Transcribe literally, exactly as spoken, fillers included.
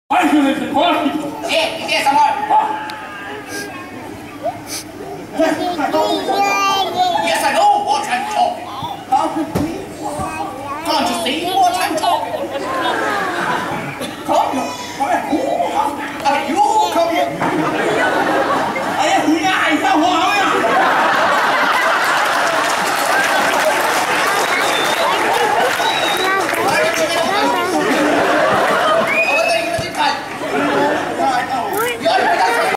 Why should it record? Hey, is there someone? Yes, I know what I'm talking. Can't you see what I'm talking? Come here. Come here. Come here. You come here.